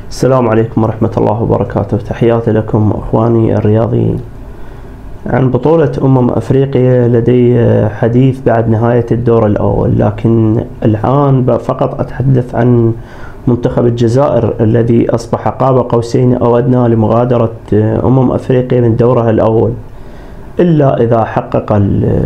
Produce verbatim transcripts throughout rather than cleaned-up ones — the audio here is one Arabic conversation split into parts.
السلام عليكم ورحمة الله وبركاته. تحياتي لكم أخواني الرياضيين. عن بطولة أمم أفريقيا لدي حديث بعد نهاية الدور الأول، لكن الآن فقط أتحدث عن منتخب الجزائر الذي أصبح قاب قوسين أو أدنى لمغادرة أمم أفريقيا من دورها الأول، إلا إذا حقق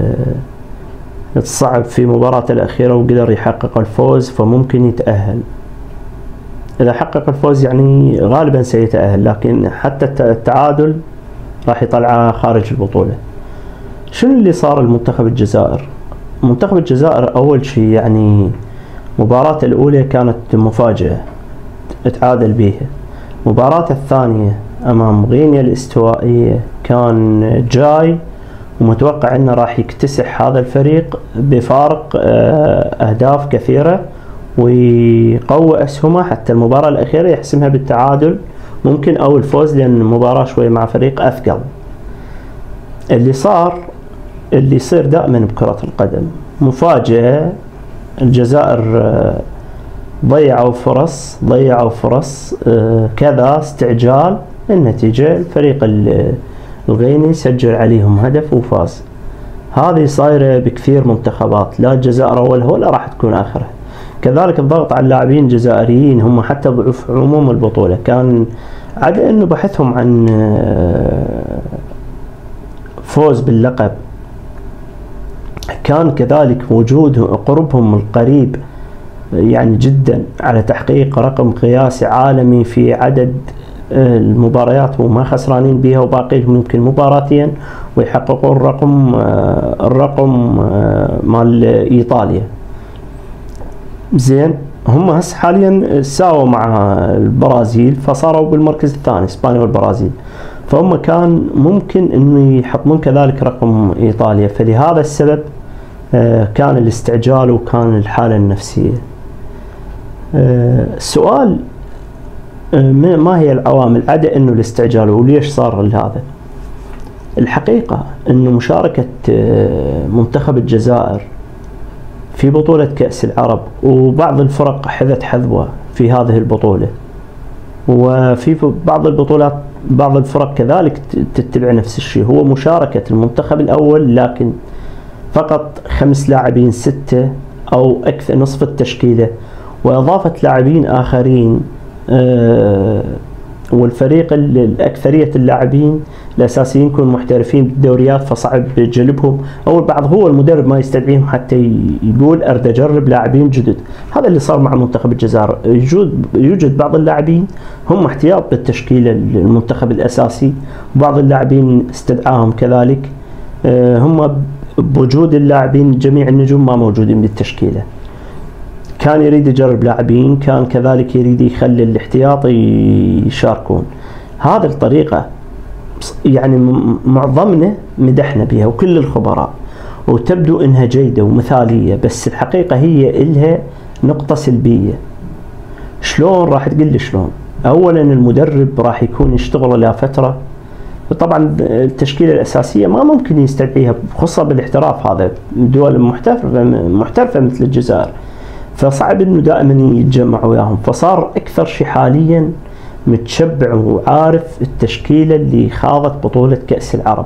الصعب في مباراة الأخيرة وقدر يحقق الفوز فممكن يتأهل. إذا حقق الفوز يعني غالبا سيتأهل، لكن حتى التعادل راح يطلعه خارج البطولة. شنو اللي صار لمنتخب الجزائر؟ منتخب الجزائر أول شيء يعني مباراة الأولى كانت مفاجأة اتعادل بيها. مباراة الثانية أمام غينيا الاستوائية كان جاي ومتوقع أنه راح يكتسح هذا الفريق بفارق أهداف كثيرة ويقوي أسهمه حتى المباراة الأخيرة يحسمها بالتعادل ممكن أو الفوز، لأن المباراة شوي مع فريق أثقل. اللي صار اللي يصير دائما بكرة القدم مفاجأة. الجزائر ضيعوا فرص ضيعوا فرص كذا استعجال، النتيجة الفريق الغيني سجل عليهم هدف وفاز. هذه صايرة بكثير منتخبات، لا الجزائر أولها ولا راح تكون آخرها. كذلك الضغط على اللاعبين الجزائريين هم حتى ضعف عموم البطولة، كان عدا أنه بحثهم عن فوز باللقب، كان كذلك وجود قربهم القريب يعني جدا على تحقيق رقم قياسي عالمي في عدد المباريات وما خسرانين بها، وباقي لهم يمكن مباراتين ويحققون الرقم الرقم مال إيطاليا. زين، هم هسه حاليا ساووا مع البرازيل فصاروا بالمركز الثاني، اسبانيا والبرازيل، فهم كان ممكن انه يحطمون كذلك رقم ايطاليا. فلهذا السبب كان الاستعجال وكان الحالة النفسية. السؤال ما هي العوامل عدا انه الاستعجال وليش صار هذا؟ الحقيقة انه مشاركة منتخب الجزائر في بطولة كأس العرب وبعض الفرق حذت حذوة في هذه البطولة، وفي بعض البطولات بعض الفرق كذلك تتبع نفس الشيء، هو مشاركة المنتخب الأول لكن فقط خمس لاعبين ستة أو أكثر نصف التشكيلة، وإضافة لاعبين آخرين أه والفريق الأكثرية اللاعبين الأساسيين يكونوا محترفين بالدوريات فصعب جلبهم، أو البعض هو المدرب ما يستدعيهم حتى يقول أريد أجرب لاعبين جدد. هذا اللي صار مع منتخب الجزائر، يوجد يوجد بعض اللاعبين هم احتياط بالتشكيلة المنتخب الأساسي، وبعض اللاعبين استدعاهم كذلك هم بوجود اللاعبين جميع النجوم ما موجودين بالتشكيلة. كان يريد يجرب لاعبين، كان كذلك يريد يخلي الاحتياطي يشاركون. هذه الطريقة يعني معظمنا مدحنا بها وكل الخبراء وتبدو انها جيدة ومثالية، بس الحقيقة هي إلها نقطة سلبية. شلون؟ راح تقول لي شلون؟ اولا المدرب راح يكون يشتغل له فترة، طبعا التشكيلة الأساسية ما ممكن يستدعيها خصوصا بالاحتراف، هذا دول محترفة محترفة مثل الجزائر، فصعب انه دائما يتجمع وياهم. فصار اكثر شيء حاليا متشبع وعارف التشكيلة اللي خاضت بطولة كأس العرب.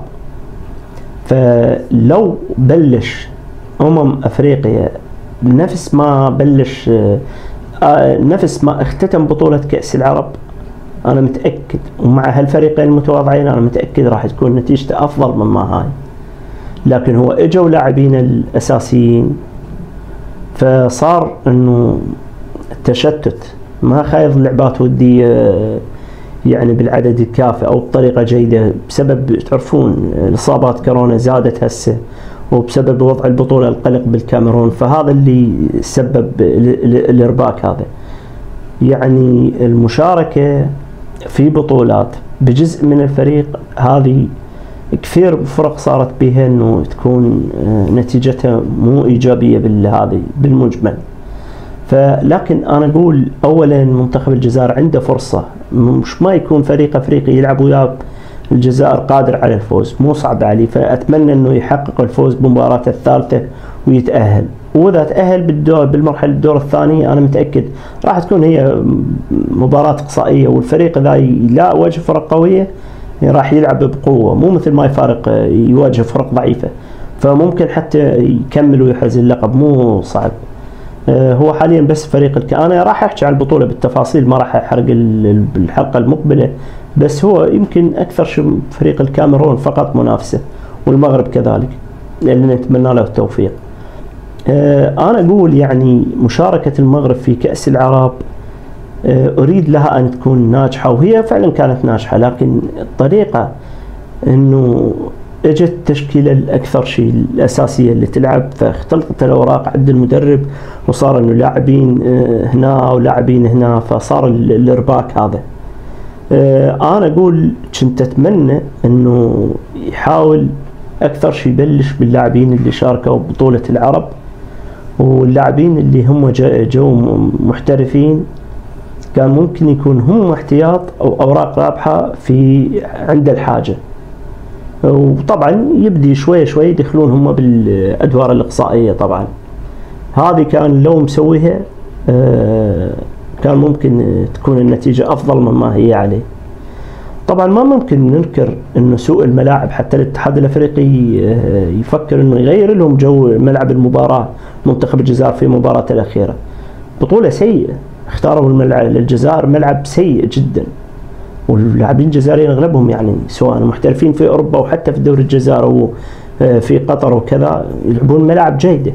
فلو بلش أمم أفريقيا نفس ما بلش نفس ما اختتم بطولة كأس العرب، أنا متأكد ومع هالفريقين المتواضعين أنا متأكد راح تكون نتيجته أفضل مما هاي. لكن هو اجوا لاعبين الأساسيين فصار انه التشتت، ما خايض لعبات ودية يعني بالعدد الكافي او بطريقة جيدة، بسبب تعرفون الاصابات كورونا زادت هسه، وبسبب وضع البطولة القلق بالكاميرون، فهذا اللي سبب الارباك هذا. يعني المشاركة في بطولات بجزء من الفريق هذه كثير فرق صارت بها انه تكون نتيجتها مو ايجابيه بالهذه بالمجمل. فلكن انا اقول اولا منتخب الجزائر عنده فرصه، مش ما يكون فريق افريقي يلعب وياه الجزائر قادر على الفوز، مو صعب عليه، فاتمنى انه يحقق الفوز بمباراته الثالثه ويتاهل. واذا تاهل بالدور بالمرحله الدور الثاني انا متاكد راح تكون هي مباراه اقصائيه، والفريق اذا لا يواجه فرق قويه راح يلعب بقوه، مو مثل ما يفارق يواجه فرق ضعيفه، فممكن حتى يكمل ويحرز اللقب، مو صعب. هو حاليا بس فريق الك... انا راح احكي عن البطوله بالتفاصيل، ما راح احرق الحلقه المقبله، بس هو يمكن اكثر شيء فريق الكاميرون فقط منافسه، والمغرب كذلك اللي نتمنى له التوفيق. انا اقول يعني مشاركه المغرب في كاس العرب اريد لها ان تكون ناجحه، وهي فعلا كانت ناجحه، لكن الطريقه انه اجت التشكيله الاكثر شيء الاساسيه اللي تلعب، فاختلطت الاوراق عند المدرب، وصار انه لاعبين هنا ولاعبين هنا، فصار الارباك هذا. انا اقول كنت اتمنى انه يحاول اكثر شيء يبلش باللاعبين اللي شاركوا ببطوله العرب، واللاعبين اللي هم جو محترفين كان ممكن يكون هم احتياط او اوراق رابحه في عند الحاجه، وطبعا يبدي شوي شوي يدخلون هم بالادوار الاقصائيه. طبعا هذه كان لو مسويها كان ممكن تكون النتيجه افضل مما هي عليه. طبعا ما ممكن ننكر انه سوء الملاعب، حتى الاتحاد الافريقي يفكر انه يغير لهم جو ملعب المباراه، منتخب الجزائر في مباراته الاخيره بطوله سيئه، اختاروا الملعب للجزائر ملعب سيء جدا، واللاعبين الجزائريين اغلبهم يعني سواء محترفين في اوروبا وحتى في الدوري الجزائري وفي قطر وكذا يلعبون ملاعب جيده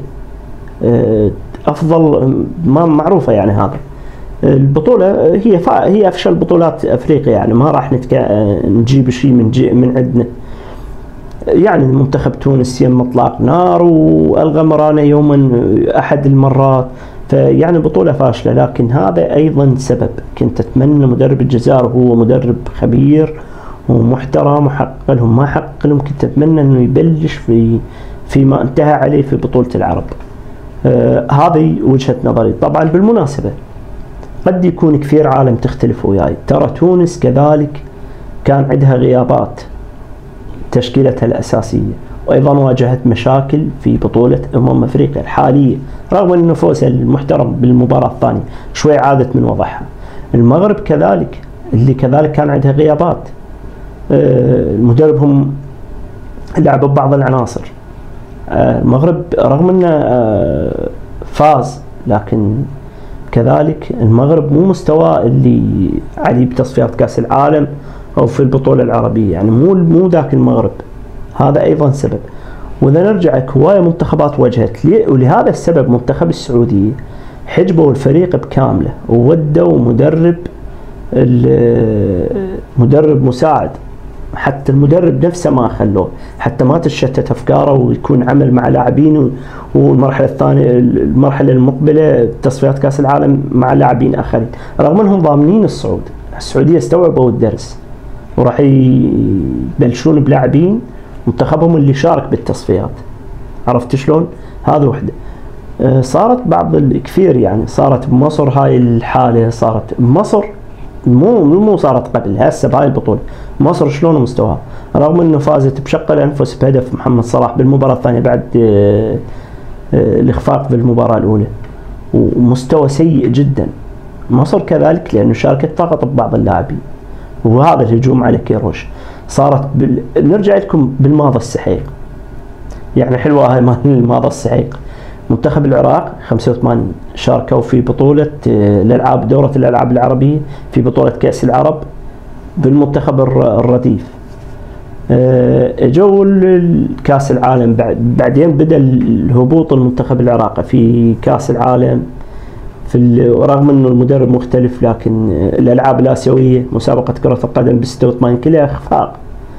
افضل، ما معروفه يعني. هذا البطوله هي هي افشل بطولات افريقيا، يعني ما راح نتك... نجيب شيء من جي... من عندنا. يعني منتخب تونس يم اطلاق نار والغى مرانا يوما احد المرات، فيعني بطوله فاشله، لكن هذا ايضا سبب. كنت اتمنى مدرب الجزائر هو مدرب خبير ومحترم وحقق لهم ما حقق لهم، كنت اتمنى انه يبلش في فيما انتهى عليه في بطوله العرب. آه هذه وجهه نظري. طبعا بالمناسبه قد يكون كثير عالم تختلف وياي، ترى تونس كذلك كان عندها غيابات تشكيلتها الأساسية، وأيضا واجهت مشاكل في بطولة أمم أفريقيا الحالية، رغم أن نفوسها المحترم بالمباراة الثانية شوي عادت من وضعها. المغرب كذلك اللي كذلك كان عندها غيابات، المدرب هم لعبوا ببعض العناصر. المغرب رغم أنه فاز، لكن كذلك المغرب مو مستوى اللي عليه بتصفيات كأس العالم أو في البطولة العربية، يعني مو مو ذاك المغرب. هذا أيضا سبب. وإذا نرجع هواية منتخبات واجهت، ولهذا السبب منتخب السعودية حجبوا الفريق بكامله وودوا مدرب مدرب مساعد، حتى المدرب نفسه ما خلوه، حتى ما تشتت أفكاره ويكون عمل مع لاعبين، والمرحلة الثانية المرحلة المقبلة تصفيات كأس العالم مع لاعبين آخرين، رغم أنهم ضامنين الصعود. السعودية استوعبوا الدرس وراح يبلشون بلاعبين منتخبهم اللي شارك بالتصفيات. عرفت شلون؟ هذا وحده. صارت بعض الكثير يعني صارت بمصر هاي الحالة، صارت بمصر مو مو صارت قبل هسه بهاي البطولة. مصر شلون مستواها؟ رغم انه فازت بشق الانفس بهدف محمد صلاح بالمباراة الثانية بعد الاخفاق بالمباراة الاولى، ومستوى سيء جدا. مصر كذلك لانه شاركت فقط ببعض اللاعبين، وهذا الهجوم على كيروش. صارت بال... نرجع لكم بالماضي السحيق، يعني حلوة هاي الماضي السحيق. منتخب العراق خمسة وثمانين شاركوا في بطولة الألعاب دورة الألعاب العربية في بطولة كأس العرب بالمنتخب الرديف. جو كأس العالم بعدين بدأ الهبوط المنتخب العراقي في كأس العالم، في رغم انه المدرب مختلف، لكن الألعاب الآسيوية مسابقة كرة القدم ب ستة وثمانين كلها إخفاق.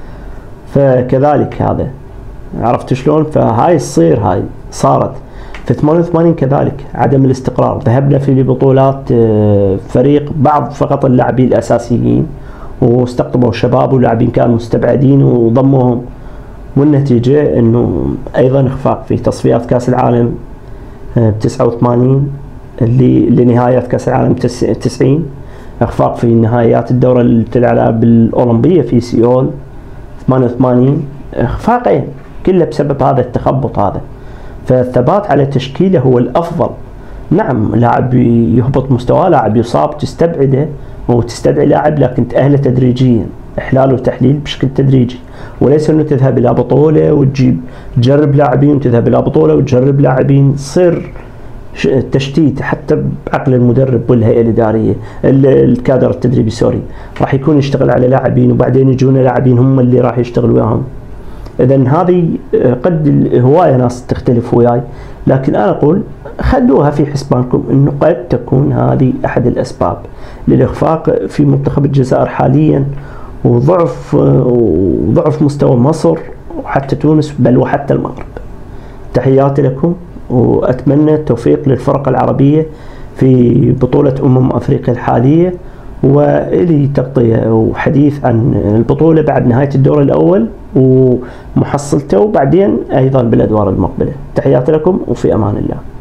فكذلك هذا عرفت شلون؟ فهاي تصير هاي صارت في ثمانية وثمانين كذلك عدم الاستقرار. ذهبنا في بطولات فريق بعض فقط اللاعبين الأساسيين، واستقطبوا شباب ولاعبين كانوا مستبعدين وضموهم، والنتيجة انه ايضا اخفاق في تصفيات كأس العالم ب تسعة وثمانين اللي لنهايات كأس العالم تسعين، اخفاق في نهايات الدورة الألعاب الأولمبية في سيول ثمانية وثمانين، اخفاقين كله بسبب هذا التخبط هذا. فالثبات على تشكيله هو الأفضل. نعم لاعب يهبط مستواه، لاعب يصاب تستبعده وتستدعي لاعب، لكن تأهله تدريجيا، إحلال وتحليل بشكل تدريجي، وليس أنه تذهب إلى بطولة وتجيب تجرب لاعبين وتذهب إلى بطولة وتجرب لاعبين. صير تشتيت حتى بعقل المدرب والهيئة الإدارية، الكادر التدريبي سوري، راح يكون يشتغل على لاعبين وبعدين يجون لاعبين هم اللي راح يشتغل وياهم. إذن هذه قد هواية ناس تختلف وياي، لكن أنا أقول خلوها في حسبانكم أنه قد تكون هذه أحد الأسباب للإخفاق في منتخب الجزائر حاليا، وضعف وضعف مستوى مصر وحتى تونس بل وحتى المغرب. تحياتي لكم، وأتمنى التوفيق للفرق العربية في بطولة أمم أفريقيا الحالية، وإلي تغطية وحديث عن البطولة بعد نهاية الدور الأول ومحصلته، وبعدين أيضا بالأدوار المقبلة. تحياتي لكم وفي أمان الله.